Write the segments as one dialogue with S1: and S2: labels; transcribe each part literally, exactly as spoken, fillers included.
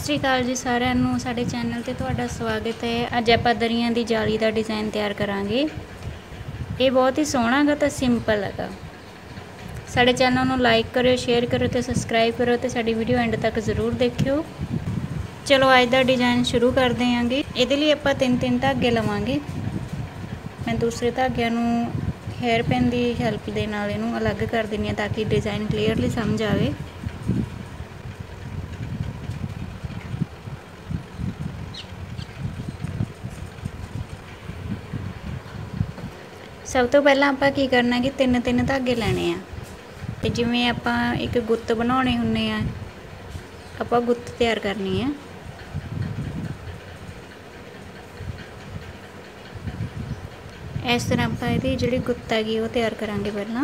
S1: श्री अकाल जी सारिਆਂ ਨੂੰ ਸਾਡੇ ਚੈਨਲ ਤੇ ਤੁਹਾਡਾ ਸਵਾਗਤ ਹੈ। ਅੱਜ ਆਪਾਂ ਦਰੀਆਂ ਦੀ ਜਾਲੀ ਦਾ ਡਿਜ਼ਾਈਨ ਤਿਆਰ ਕਰਾਂਗੇ। ਇਹ ਬਹੁਤ ਹੀ ਸੋਹਣਾ ਹੈਗਾ ਤਾਂ ਸਿੰਪਲ ਹੈਗਾ। ਸਾਡੇ ਚੈਨਲ ਨੂੰ ਲਾਈਕ ਕਰਿਓ, ਸ਼ੇਅਰ ਕਰਿਓ ਤੇ ਸਬਸਕ੍ਰਾਈਬ ਕਰਿਓ ਤੇ ਸਾਡੀ ਵੀਡੀਓ ਐਂਡ ਤੱਕ ਜ਼ਰੂਰ ਦੇਖਿਓ। ਚਲੋ ਅੱਜ ਦਾ ਡਿਜ਼ਾਈਨ ਸ਼ੁਰੂ ਕਰਦੇ ਆਂਗੇ। ਇਹਦੇ ਲਈ ਆਪਾਂ ਤਿੰਨ ਤਿੰਨ ਧਾਗੇ ਲਵਾਂਗੇ। ਮੈਂ ਦੂਸਰੇ ਧਾਗਿਆਂ ਨੂੰ हेयर पेन की हेल्प के नाल इनू अलग कर देनी है ताकि डिज़ाइन क्लीयरली समझ आए। सब तो पहला आपां की करना कि तीन तीन धागे लैने आ ते जिवें आपां एक गुत्त बनाने हुन्ने आ आपां गुत्त तैयार करनी है। इस तरह आप ये जी गुत्त हैगी वो तैयार करांगे। पहला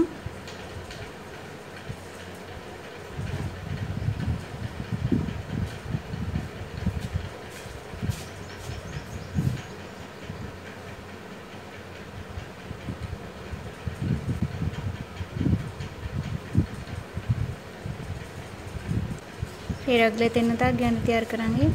S1: फिर अगले तीन धागियां तैयार करांगे।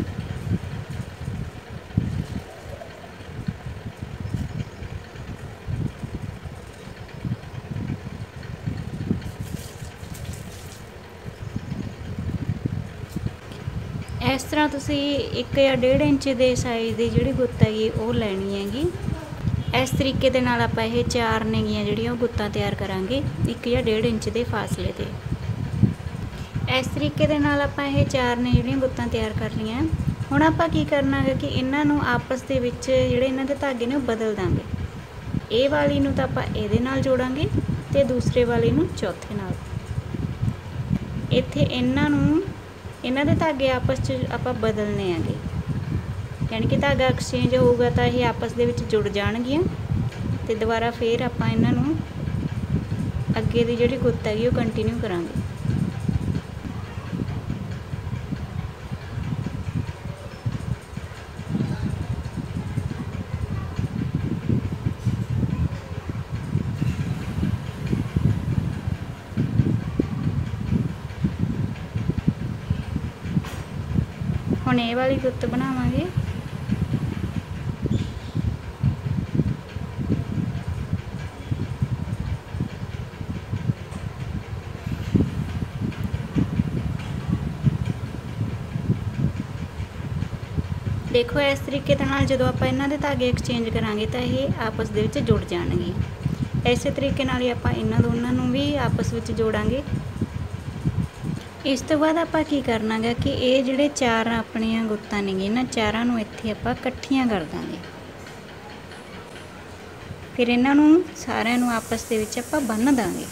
S1: इस तरह तुसी एक या डेढ़ इंच के साइज़ की जी गुत्त हैगी वो लैनी हैगी। इस तरीके दे नाल आपां ये चार नेगियां जिहड़ियां गुत्तां तैयार करांगे एक या डेढ़ इंच के फासले ते। इस तरीके दे नाल आपां ये चार ने जिहड़ियां गुत्तां तैयार कर लियां। हुण आपां की करना है कि इन्हां नूं आपस दे विच जिहड़े इन्हां दे धागे ने बदल दांगे। ये वाली नूं तां आपां इहदे नाल जोड़ांगे ते दूसरे वाली नूं चौथे नाल। इत्थे इन्हां नूं इन्हां दे धागे आपस च आपां बदलने आंगे, यानी कि धागा एक्सचेंज होगा तो ये आपस दे विच जुड़ जाणगियां ते दोबारा फिर आपां इन्हां नूं अगे दी जिहड़ी गुत्त हैगी वो कंटिन्यू करांगे। हुण ये वाली गुत्त बनावांगे। देखो इस तरीके दे नाल जदों आपां इन्हां दे धागे एक्सचेंज करांगे तो ये आपस दे विच जुड़ जाणगे। इस तरीके नाल ही आपां इन्हां दोनां नूं भी आपस विच जोड़ांगे। इस तो बाद आपां की करना है कि ये जिहड़े चार अपनियां गुत्तां ने इन्हां चारां नूं इत्थे आपां इकट्ठियां कर दांगे। फिर इन्हां नूं सारिआं नूं आपस दे विच आपां बन्न दांगे।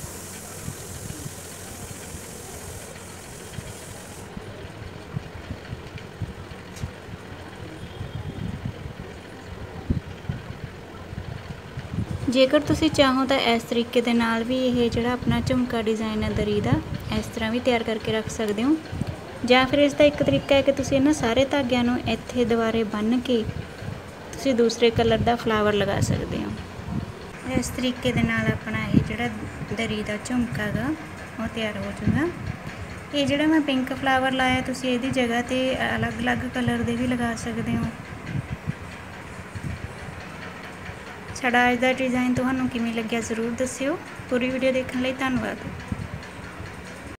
S1: जेकर तुसी चाहो तो इस तरीके दे नाल भी ये जिहड़ा अपना झुमका डिज़ाइन है दरी दा इस तरह भी तैयार करके रख सकते हो। या फिर इसका एक तरीका है कि तुसी इन्हां सारे धागिआं नूं इत्थे दुबारे बन के तुसी दूसरे कलर का फ्लावर लगा सकते हो। इस तरीके दे नाल अपना ये जिहड़ा दरी दा झुमका गा वो तैयार हो जाएगा। ये जिहड़ा मैं पिंक फ्लावर लाया तुसी इहदी जगह ते अलग अलग कलर दे भी लगा सकते हो। साडा अज दा डिज़ाइन तुहानूं किवें लग्गिआ ज़रूर दस्सिओ। पूरी वीडियो देखने लई धन्नवाद।